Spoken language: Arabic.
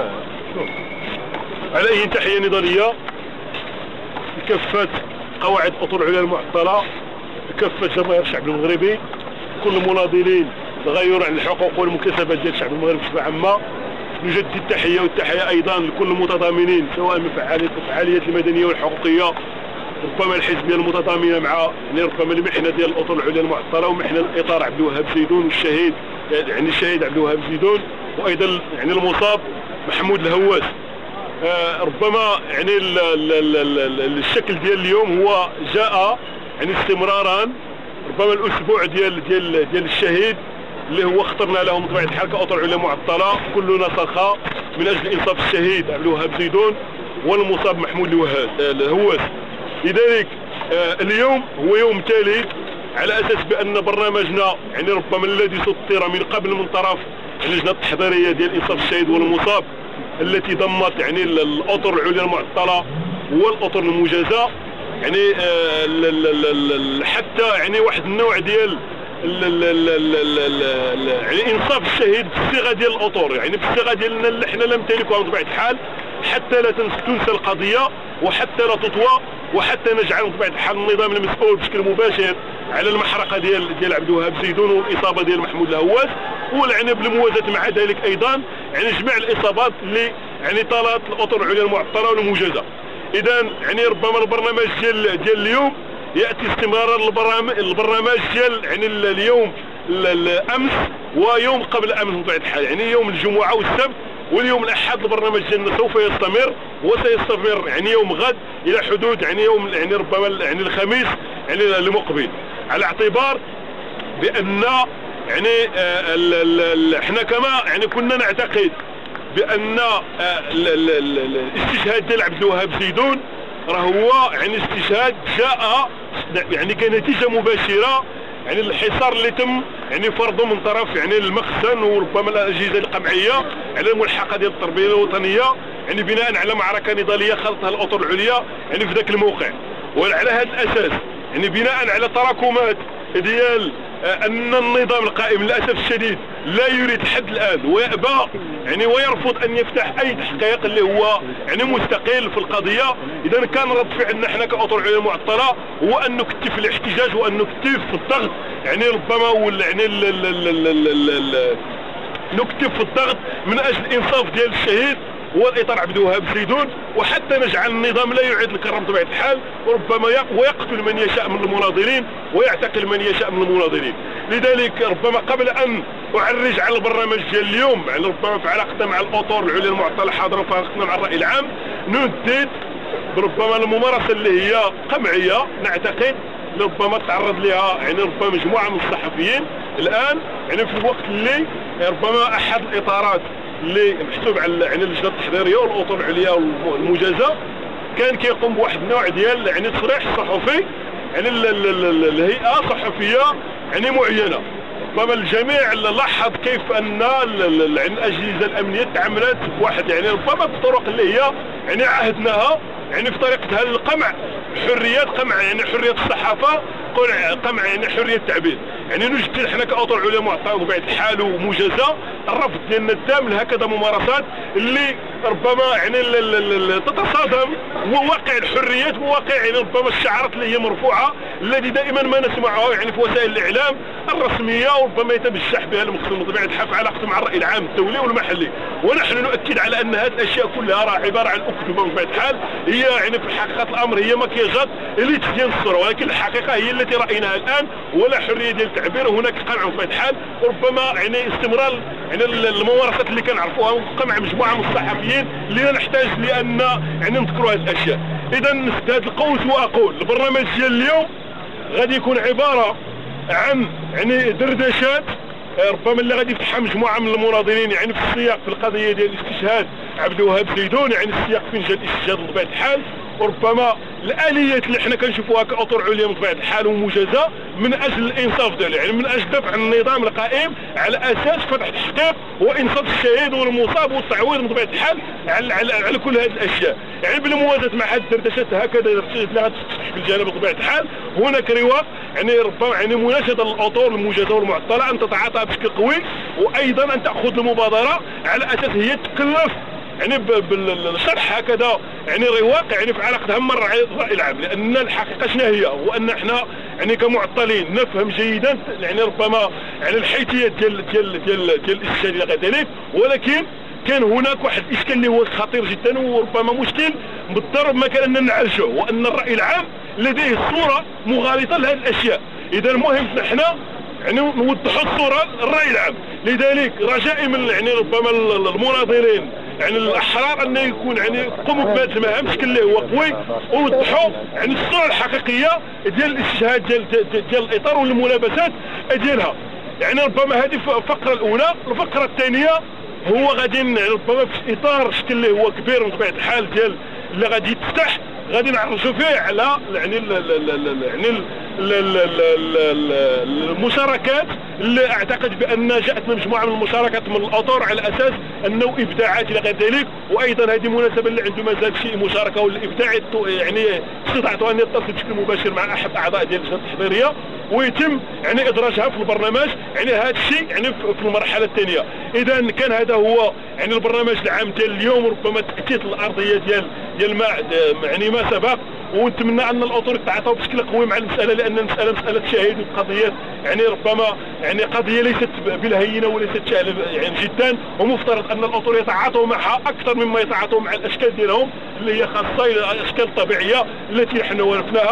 على أي تحية نضالية لكافة قواعد الأطر العليا المعطلة، لكافة جماهير الشعب المغربي، كل المناضلين تغير عن الحقوق والمكتسبات ديال الشعب المغربي بصفة عامة. نجدد التحية والتحية أيضا لكل المتضامنين سواء من الفعاليات المدنية والحقوقية، ربما الحزبية المتضامنة مع ربما المحنة ديال الأطر العليا المعطلة ومحنة الإطار عبد الوهاب زيدون والشهيد الشهيد عبد الوهاب زيدون، وأيضا المصاب محمود الهواس. ربما الشكل ديال اليوم هو جاء استمرارا ربما الاسبوع ديال الشهيد اللي هو اخترنا لهم بطبيعه الحال كأطر عليا معطله، كلنا صرخه من اجل انصاف الشهيد عبد الوهاب زيدون والمصاب محمود الهواس. لذلك اليوم هو يوم ثالث على اساس بان برنامجنا ربما الذي سطر من قبل من طرف اللجنه التحضيريه ديال انصاف الشهيد والمصاب التي ضمت الأطر العليا المعطلة والأطر المجازة، حتى واحد النوع ديال انصاف الشهيد بالصيغه ديال الاطر، بالصيغه ديالنا اللي حنا لا نمتلكها بطبيعه الحال، حتى لا تنسى القضيه وحتى لا تطوى وحتى نجعل بطبيعه الحال النظام المسؤول بشكل مباشر على المحرقه ديال عبد الوهاب زيدون والاصابه ديال محمود الهواس، بالموازاه مع ذلك ايضا جميع الاصابات اللي طالت الاطر العليا المعطله والمجازه. اذا ربما البرنامج ديال اليوم ياتي استمرارا للبرنامج ديال اليوم الامس ويوم قبل امس بطبيعه الحال، يوم الجمعه والسبت واليوم الاحد. البرنامج ديالنا سوف يستمر وسيستمر يوم غد الى حدود يوم ربما الخميس المقبل، على اعتبار بان احنا كما كنا نعتقد بان الاستشهاد ديال عبد الوهاب زيدون راه هو استشهاد جاء كنتيجه مباشره الحصار اللي تم فرضه من طرف المخزن وربما الاجهزه القمعيه على الملحقه ديال التربيه الوطنيه بناء على معركه نضاليه خاضتها الاطر العليا في ذاك الموقع. وعلى هذا الاساس بناء على تراكمات ديال ان النظام القائم للاسف الشديد لا يريد الحد الان ويأبى ويرفض ان يفتح اي تحقيق اللي هو مستقل في القضيه. اذا كان رد فعلنا احنا كأطر عليا معطله هو ان نكتف الاحتجاج وان نكتف في الضغط ربما نكتف في الضغط من اجل انصاف ديال الشهيد والاطار عبد الوهاب زيدون، وحتى نجعل النظام لا يعيد الكرم بطبيعه الحال، وربما ويقتل من يشاء من المناضلين ويعتقل من يشاء من المناضلين. لذلك ربما قبل ان اعرج على البرنامج ديال اليوم ربما في علاقتنا مع الاطر العليا المعطله حاضره وفي علاقتنا مع الراي العام، ندد ربما الممارسه اللي هي قمعيه نعتقد ربما تعرض لها ربما مجموعه من الصحفيين الان في الوقت اللي ربما احد الاطارات اللي محسوب على اللجنه التحضيريه والاطر العليا والمجازه كان كيقوم بواحد النوع ديال التصريح الصحفي الهيئه صحفيه معينه. ربما الجميع لاحظ كيف ان الاجهزه الامنيه تعاملت بواحد ربما بالطرق اللي هي عهدناها في طريقه هذا القمع، حريات قمع حريه الصحافه، قمع حريه التعبير. نجدد حنا كأطر عليا معطله بطبيعه الحال ومجازه الرفض ديالنا التام لهكذا ممارسات اللي ربما تتصادم وواقع الحريات وواقع ربما الشعارات اللي هي مرفوعه الذي دائما ما نسمعها في وسائل الاعلام الرسميه وربما يتبجح بها المخزن بطبيعه الحال في علاقته مع الراي العام الدولي والمحلي. ونحن نؤكد على ان هذه الاشياء كلها راه عباره عن اكذوبه بطبيعه الحال، هي في حقيقه الامر هي مكياجات اللي تزين الصوره، ولكن الحقيقه هي التي رايناها الان، ولا حريه ديال التعبير. هناك قمع بطبيعه الحال وربما استمرار الممارسات اللي كنعرفوها وقمع مجموعه من الصحفيين اللي نحتاج لان نذكروا هذه الاشياء. اذا نسد هذا القوس واقول البرنامج ديال اليوم غادي يكون عباره عن دردشات ربما اللي غادي يفتحها مجموعه من المناضلين في السياق في القضيه ديال الاستشهاد عبد الوهاب زيدون، السياق فين جا الاستشهاد بطبيعه الحال، وربما الاليات اللي حنا كنشوفوها كأطر عليا بطبيعه الحال ومجازه من اجل الانصاف ديالو، من اجل دفع النظام القائم على اساس فتح تحقيق وانصاف الشهيد والمصاب والتعويض بطبيعه الحال على كل هذه الاشياء. بالموازاه مع هذه الدردشات هكذا اللي غتفتح في الجانب بطبيعه الحال، هناك رواق ربما مناشده الاطر المجازه والمعطله ان تتعاطى بشكل قوي، وايضا ان تاخذ المبادره على اساس هي تكلف يعني بالشرح هكذا يعني رواق يعني في علاقتها مع الرأي العام، لان الحقيقه شنو هي؟ هو ان احنا يعني كمعطلين نفهم جيدا يعني ربما يعني الحيثيات ديال الاستشهاد الى غير ذلك، ولكن كان هناك واحد الاشكال اللي هو خطير جدا وربما مشكل بالضرب ما كان ان نعالجه، وان الراي العام لديه صوره مغالطه لهذه الاشياء. اذا المهم نحن يعني نوضحوا الصوره الراي العام. لذلك رجائي من يعني ربما المناضلين يعني الاحرار ان يكون يعني يقوموا بهذه المهام بشكل اللي هو قوي، ويوضحوا يعني الصوره الحقيقيه ديال الاستشهاد ديال الاطار والملابسات ديالها. يعني ربما هذه الفقره الاولى. الفقره الثانيه هو غادي ربما في اطار شكل اللي هو كبير بطبيعه الحال ديال اللي غادي يتفتح، غادي نعرجوا فيه على يعني المشاركات اللي اعتقد بان جاءت من مجموعه من المشاركات من الاطر على اساس انه ابداعات الى غير ذلك. وايضا هذه مناسبه اللي عنده مازال شي مشاركه ولا ابداع يعني استطعت ان يتصل بشكل مباشر مع احد اعضاء ديال اللجنه التحضيريه ويتم يعني ادراجها في البرنامج. يعني هذا الشيء يعني في المرحله الثانيه. اذا كان هذا هو يعني البرنامج العام ديال اليوم، ربما تاكيد الارضيه ديال ما يعني ما سبق، ونتمنى ان الاطر يتعاطوا بشكل قوي مع المساله، لان المساله مساله شهيد وقضيه يعني ربما يعني قضيه ليست بالهينه وليست سهله يعني جدا، ومفترض ان الاطر يتعاطوا معها اكثر مما يتعاطوا مع الاشكال ديالهم اللي هي خاصه الاشكال الطبيعيه التي نحن ولفناها.